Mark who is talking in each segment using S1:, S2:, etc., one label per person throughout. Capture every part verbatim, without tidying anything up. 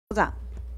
S1: 部长，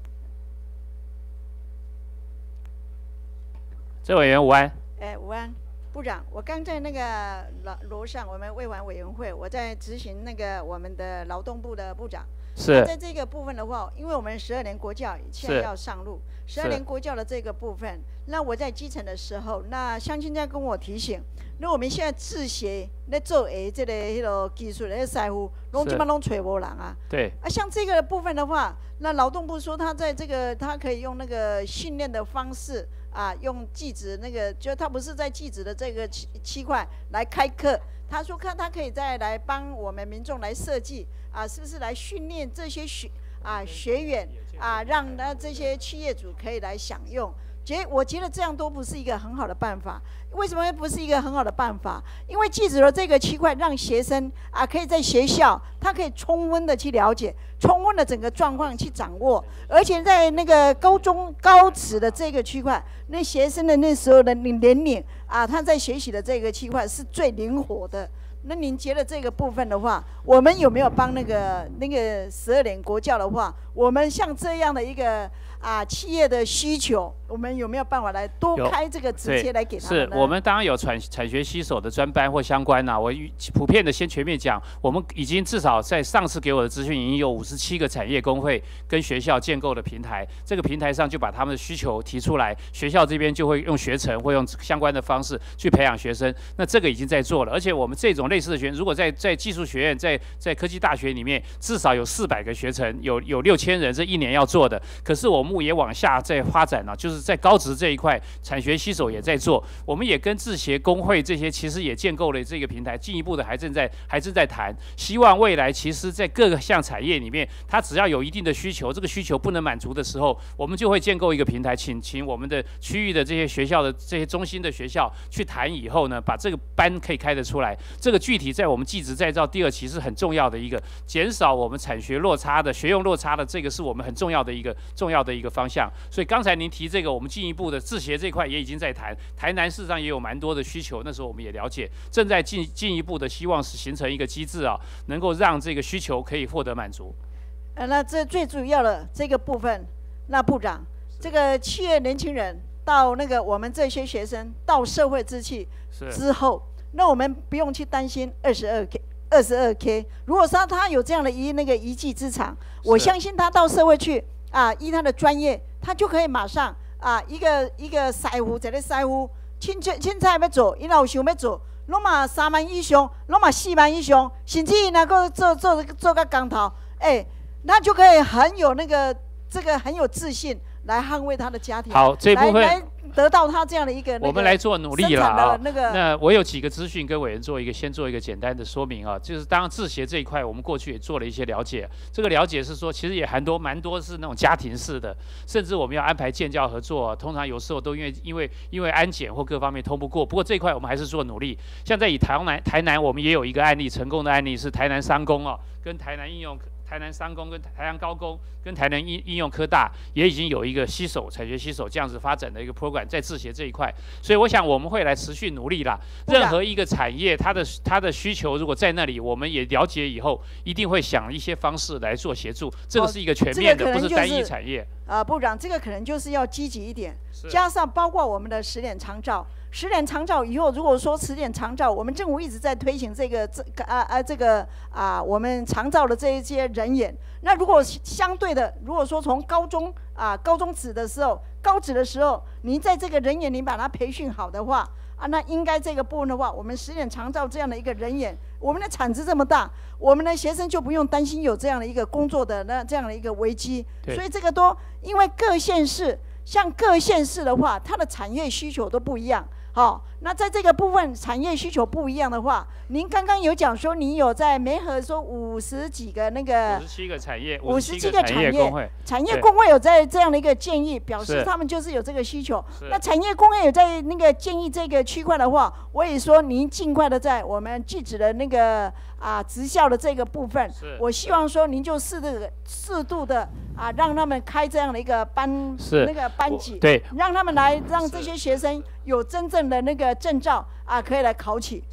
S2: 这委员午安。
S1: 哎，午安，部长，我刚在那个楼楼上，我们卫环委员会，我在执行那个我们的劳动部的部长。
S2: 是。
S1: 在这个部分的话，因为我们十二年国教现在要上路，十二年国教的这个部分，那我在基层的时候，那乡亲在跟我提醒，那我们现在自学在做诶，这个迄个技术的师傅，拢基本拢找无人啊。
S2: 对。
S1: 啊，像这个部分的话，那劳动部说他在这个他可以用那个训练的方式。啊，用技职那个，就他不是在技职的这个区区块来开课，他说看他可以再来帮我们民众来设计啊，是不是来训练这些学啊学员啊，让那这些企业主可以来享用。觉我觉得这样都不是一个很好的办法。为什么不是一个很好的办法？因为技职的这个区块，让学生啊可以在学校，他可以充分的去了解，充分的整个状况去掌握，而且在那个高中高职的这个区块，那学生的那时候的年龄啊，他在学习的这个区块是最灵活的。那您觉得这个部分的话，我们有没有帮那个那个十二年国教的话，我们像这样的一个啊企业的需求，我们有没有办法来多开这个直接来给他们呢？
S2: 是我们当然有产产学携手的专班或相关啊。我普遍的先全面讲，我们已经至少在上次给我的资讯，已经有五十七个产业工会跟学校建构的平台。这个平台上就把他们的需求提出来，学校这边就会用学程或用相关的方式去培养学生。那这个已经在做了，而且我们这种类似的学院，如果在在技术学院、在在科技大学里面，至少有四百个学程，有有六千人，这一年要做的。可是我们也往下在发展了，就是在高职这一块，产学携手也在做。我们也跟制协工会这些，其实也建构了这个平台，进一步的还正在还正在谈。希望未来其实在各个项产业里面，它只要有一定的需求，这个需求不能满足的时候，我们就会建构一个平台，请请我们的区域的这些学校的这些中心的学校去谈以后呢，把这个班可以开得出来。这个具体在我们技职再造第二期是很重要的一个，减少我们产学落差的学用落差的，这个是我们很重要的一个重要的一个方向。所以刚才您提这个，我们进一步的制协这块也已经在谈，台南事实上也有蛮多的需求，那时候我们也了解，正在进进一步的希望是形成一个机制啊，能够让这个需求可以获得满足。
S1: 呃，那这最主要的这个部分，那部长，这个企业年轻人到那个我们这些学生到社会之去之后，那我们不用去担心二十二 K。二十二 K， 如果说他有这样的一那个一技之长，我相信他到社会去啊，依他的专业，他就可以马上啊，一个一个师傅，一个师傅，凊彩凊彩要做，伊若有想要做，拢嘛三万以上，拢嘛四万以上，甚至能够做做做个工头，哎、欸，那就可以很有那个这个很有自信来捍卫他的家庭。
S2: 好，这部分。
S1: 得到他这样的一个，
S2: 我们来做努力了啊。
S1: 那个，
S2: 那我有几个资讯跟委员做一个，先做一个简单的说明啊。就是当然制协这一块，我们过去也做了一些了解。这个了解是说，其实也很多蛮多是那种家庭式的，甚至我们要安排建教合作、啊，通常有时候都因为因为因为安检或各方面通不过。不过这一块我们还是做努力。像在以台南台南，我们也有一个案例，成功的案例是台南商工啊，跟台南应用。台南商工跟台南高工跟台南应应用科大也已经有一个携手产学携手这样子发展的一个 program 在制协这一块，所以我想我们会来持续努力啦。任何一个产业它的它的需求如果在那里，我们也了解以后，一定会想一些方式来做协助。这个是一个全面的，
S1: 哦这个
S2: 不是单一产业。
S1: 啊、呃，部长，这个可能就是要积极一点，加上包括我们的十年长照。十年长照以后，如果说十年长照，我们政府一直在推行这个这个啊啊这个啊我们长照的这一些人员，那如果相对的，如果说从高中啊高中职的时候，高职的时候，您在这个人员你把他培训好的话啊，那应该这个部分的话，我们十年长照这样的一个人员，我们的产值这么大，我们的学生就不用担心有这样的一个工作的那这样的一个危机，所以这个都因为各县市，像各县市的话，它的产业需求都不一样。好、哦，那在这个部分产业需求不一样的话，您刚刚有讲说你有在媒合说五十几个那个
S2: 五十七个产业，
S1: 五十七个产业
S2: 工会，
S1: 产业工会有在这样的一个建议，表示他们就是有这个需求。那产业工会有在那个建议这个区块的话，我也说您尽快的在我们技职的那个啊职校的这个部分，我希望说您就适度适度的啊让他们开这样的一个班那个班级，
S2: 对，
S1: 让他们来让这些学生有真正的那个证照啊，可以来考取。
S2: 是。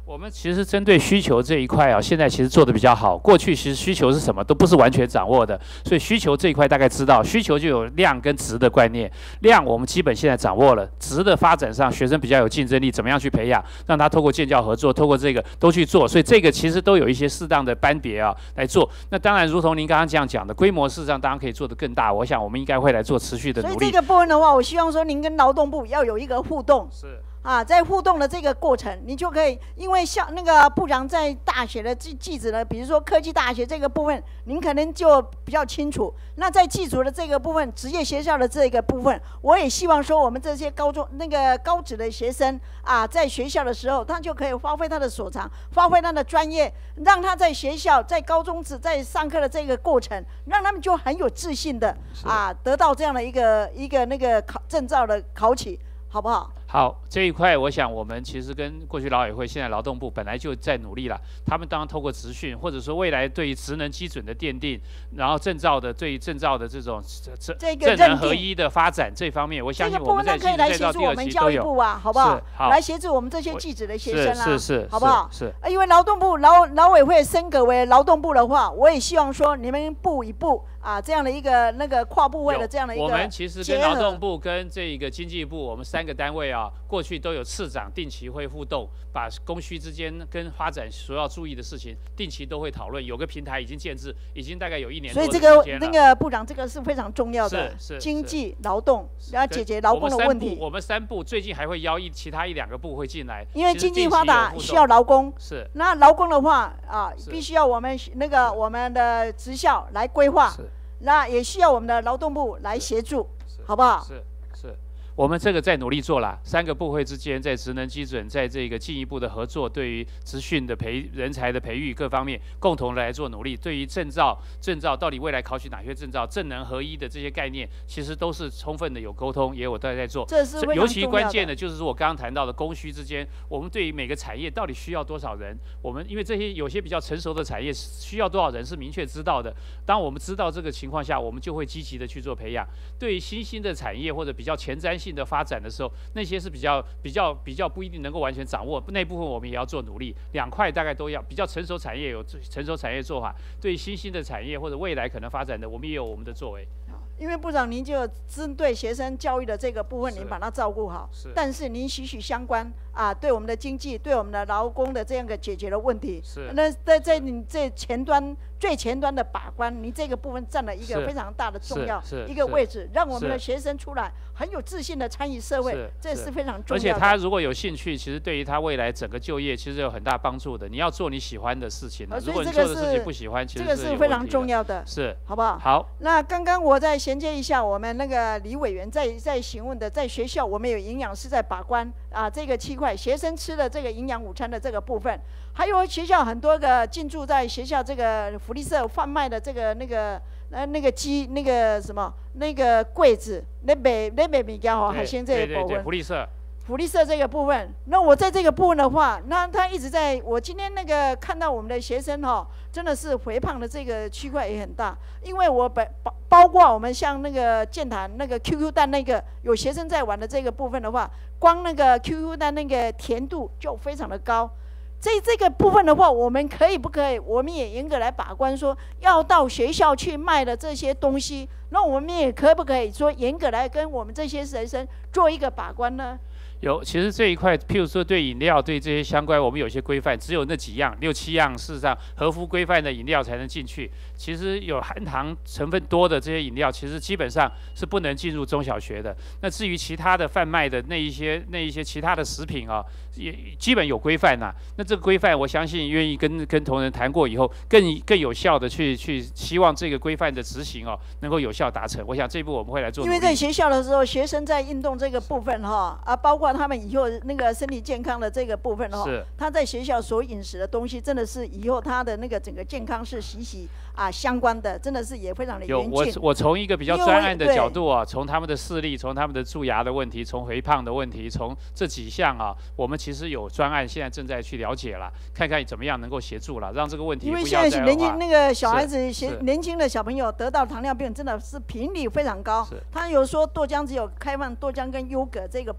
S2: 我们其实针对需求这一块啊，现在其实做的比较好。过去其实需求是什么都不是完全掌握的，所以需求这一块大概知道，需求就有量跟值的观念。量我们基本现在掌握了，值的发展上学生比较有竞争力，怎么样去培养，让他透过建教合作，透过这个都去做。所以这个其实都有一些适当的班别啊来做。那当然，如同您刚刚这样讲的，规模事实上当然可以做得更大。我想我们应该会来做持续的努力。
S1: 所以这个部分的话，我希望说您跟劳动部要有一个互动。
S2: 是。
S1: 啊，在互动的这个过程，你就可以，因为像那个部长在大学的技技职呢，比如说科技大学这个部分，您可能就比较清楚。那在技术的这个部分，职业学校的这个部分，我也希望说，我们这些高中那个高职的学生啊，在学校的时候，他就可以发挥他的所长，发挥他的专业，让他在学校、在高中职在上课的这个过程，让他们就很有自信的啊，得到这样的一个一个那个考证照的考取，好不好？
S2: 好，这一块我想我们其实跟过去劳委会、现在劳动部本来就在努力了。他们当然透过职训，或者说未来对于职能基准的奠定，然后证照的对于证照的这种证证能合一的发展这方面，我相信我们在
S1: 可以来协助我们教育部啊，好不好？
S2: 好，
S1: 来协助我们这些技职的学生啊，
S2: 是是，
S1: 好不好？
S2: 是。
S1: 因为劳动部劳劳委会升格为劳动部的话，我也希望说你们部与部啊这样的一个那个跨部会的这样的一个，
S2: 我们其实跟劳动部跟这个经济部，我们三个单位啊，过去都有次长定期会互动，把供需之间跟发展所要注意的事情，定期都会讨论。有个平台已经建制，已经大概有一年多的时间了。
S1: 所以这个那个部长，这个是非常重要的，
S2: 是是
S1: 经济劳动要解决劳工的问题。
S2: 我们三部最近还会邀一其他一两个部会进来，
S1: 因为经济发达需要劳工。
S2: 是。
S1: 那劳工的话啊，必须要我们那个我们的职校来规划，那也需要我们的劳动部来协助，好不好？
S2: 是是。我们这个在努力做啦，三个部会之间在职能基准，在这个进一步的合作，对于职训的培人才的培育各方面，共同来做努力。对于证照，证照到底未来考取哪些证照，证能合一的这些概念，其实都是充分的有沟通，也有大家在做。
S1: 这是非常重要的。
S2: 尤其关键的就是说我刚刚谈到的供需之间，我们对于每个产业到底需要多少人，我们因为这些有些比较成熟的产业需要多少人是明确知道的。当我们知道这个情况下，我们就会积极的去做培养。对于新兴的产业或者比较前瞻性的发展的时候，那些是比较比较比较不一定能够完全掌握，那部分我们也要做努力。两块大概都要，比较成熟产业有成熟产业做法，对于新兴的产业或者未来可能发展的，我们也有我们的作为。
S1: 因为部长您就针对学生教育的这个部分，您把它照顾好。
S2: 是。
S1: 但是您息息相关啊，对我们的经济、对我们的劳工的这样一个解决的问题。
S2: 是。
S1: 那在在你这前端最前端的把关，您这个部分占了一个非常大的重要一个位置，让我们的学生出来很有自信的参与社会，这是非常重要的。
S2: 而且他如果有兴趣，其实对于他未来整个就业其实有很大帮助的。你要做你喜欢的事情，如果你做的事情不喜欢，其实
S1: 这个是非常重要的，
S2: 是，
S1: 好不好？
S2: 好。
S1: 那刚刚我再衔接一下，我们那个李委员在在询问的，在学校我们有营养师在把关啊，这个区块学生吃的这个营养午餐的这个部分，还有学校很多个进驻在学校这个福利社贩卖的这个那个呃那个鸡那个什么那个柜子，那卖那卖物件吼，海鲜这个部分。
S2: 福利社。
S1: 福利社这个部分，那我在这个部分的话，那他一直在我今天那个看到我们的学生哈、哦，真的是肥胖的这个区块也很大，因为我本包包括我们像那个健谈那个 Q Q 蛋那个有学生在玩的这个部分的话，光那个 Q Q 蛋那个甜度就非常的高。这这个部分的话，我们可以不可以？我们也严格来把关说，要到学校去卖的这些东西，那我们也可不可以说严格来跟我们这些学生做一个把关呢？
S2: 有，其实这一块，譬如说对饮料、对这些相关，我们有些规范，只有那几样、六七样，事实上合乎规范的饮料才能进去。其实有含糖成分多的这些饮料，其实基本上是不能进入中小学的。那至于其他的贩卖的那一些、那一些其他的食品啊，也基本有规范呐、啊。那这个规范，我相信愿意跟跟同仁谈过以后，更更有效的去去希望这个规范的执行哦，能够有效达成。我想这一步我们会来做努力。
S1: 因为在学校的时候，学生在运动这个部分哈啊，包括他们以后那个身体健康的这个部分哈，他在学校所饮食的东西，真的是以后他的那个整个健康是息息啊相关的，真的是也非常的严峻。
S2: 有我我从一个比较专案的角度啊，从他们的视力，从他们的蛀牙的问题，从肥胖的问题，从这几项啊，我们其实有专案，现在正在去了解了，看看怎么样能够协助了，让这个问题不要再恶化。
S1: 因为现在年轻那个小孩子，年轻的小朋友得到糖尿病，真的是频率非常高。他有说豆浆只有开放豆浆跟优格这个部分，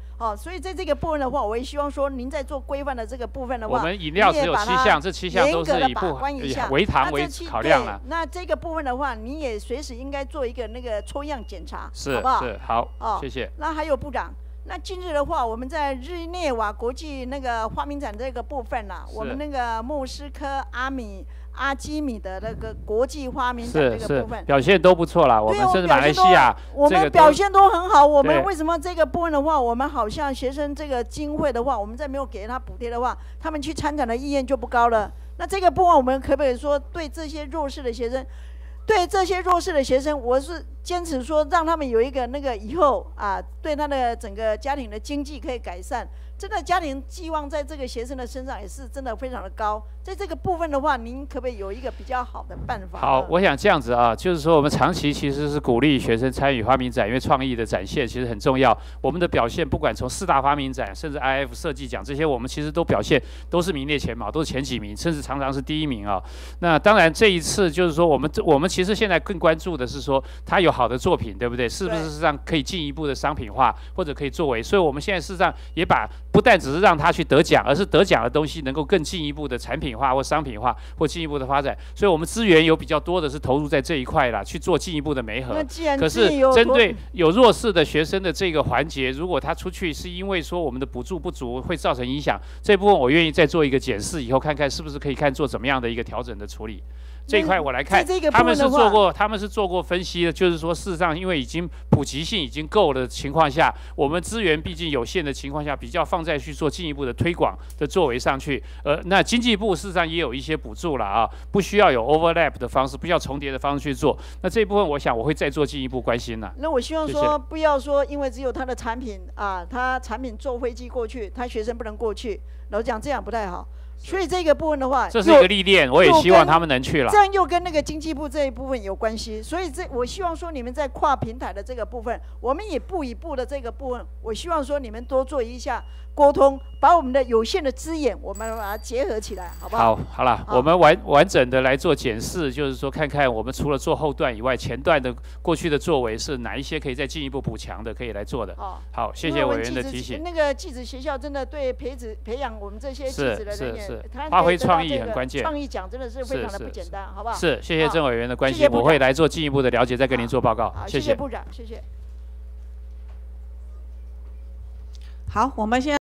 S1: 哦，所以在这个部分的话，我也希望说您在做规范的这个部分的话，
S2: 我们饮料只有七项，这七项都是以不微糖为考量了。
S1: 那这个部分的话，你也随时应该做一个那个抽样检查，
S2: 是
S1: 好不好？
S2: 是好，哦，谢谢。
S1: 那还有部长。那近日的话，我们在日内瓦国际那个发明展这个部分啦、啊，我们那个莫斯科阿米阿基米的那个国际发明展这个部分
S2: 表现都不错啦。我们甚至马来西亚，
S1: 我们表现都很好。我们为什么这个部分的话，我们好像学生这个经费的话，我们再没有给他补贴的话，他们去参展的意愿就不高了。那这个部分我们可不可以说，对这些弱势的学生？对这些弱势的学生，我是坚持说，让他们有一个那个以后啊，对他的整个家庭的经济可以改善。真的家庭寄望在这个学生的身上也是真的非常的高。在这个部分的话，您可不可以有一个比较好的办法？
S2: 好，我想这样子啊，就是说我们长期其实是鼓励学生参与发明展，因为创意的展现其实很重要。我们的表现不管从四大发明展，甚至 I F 设计奖这些，我们其实都表现都是名列前茅，都是前几名，甚至常常是第一名啊。那当然这一次就是说，我们我们其实现在更关注的是说，他有好的作品，对不对？是不是事实上可以进一步的商品化，或者可以作为？所以我们现在事实上也把不但只是让他去得奖，而是得奖的东西能够更进一步的产品化或商品化或进一步的发展。所以我们资源有比较多的是投入在这一块啦，去做进一步的媒合。可是针对有弱势的学生的这个环节，如果他出去是因为说我们的补助不足会造成影响，这部分我愿意再做一个检视，以后看看是不是可以看做怎么样的一个调整的处理。这一块我来看，他们是做过，他们是做过分析的，就是说，事实上，因为已经普及性已经够的情况下，我们资源毕竟有限的情况下，比较放在去做进一步的推广的作为上去。呃，那经济部事实上也有一些补助了啊，不需要有 overlap 的方式，不需要重叠的方式去做。那这一部分，我想我会再做进一步关心了。
S1: 那我希望说，谢谢不要说，因为只有他的产品啊，他产品坐飞机过去，他学生不能过去，老实讲这样不太好。所以这个部分的话，
S2: 这是一个历练，我也希望他们能去了。
S1: 这样又跟那个经济部这一部分有关系，所以这我希望说你们在跨平台的这个部分，我们也步一步的这个部分，我希望说你们多做一下沟通，把我们的有限的资源，我们把它结合起来，好不好？
S2: 好，好了，我们完完整的来做检视，就是说看看我们除了做后段以外，前段的过去的作为是哪一些可以再进一步补强的，可以来做的。哦，好，谢谢委员的提醒。
S1: 那个技职学校真的对培植培养我们这些技职的人员。
S2: 是发挥创意很关键，
S1: 创意奖真的是非常的不简单，好不好？
S2: 是，谢谢郑委员的关心，我会来做进一步的了解，再跟您做报告。
S1: 谢谢部长，谢谢。
S3: 好，我们现在。